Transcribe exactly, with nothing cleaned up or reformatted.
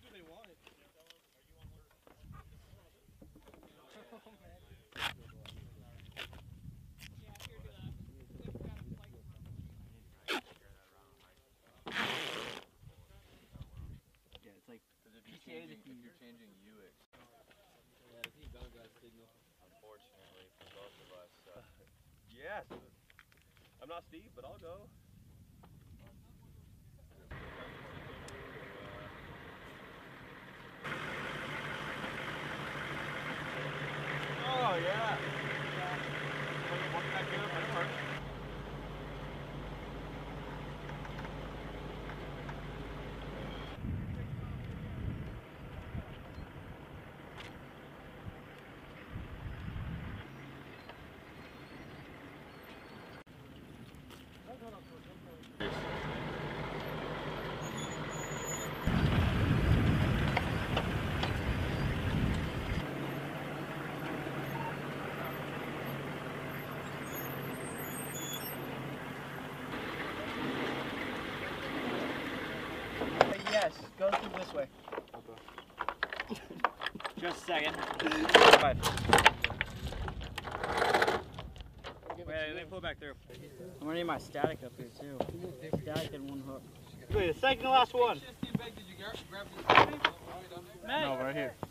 If you're changing U X. Yeah, I think Bell got a signal. Unfortunately for both of us. So. Yes. I'm not Steve, but I'll go. Oh yeah. Yes, go through this way. Okay. Just a second. Five. Wait, let me pull back through. I'm gonna need my static up here too. Static and one hook. Wait, the second to last one. No, right here.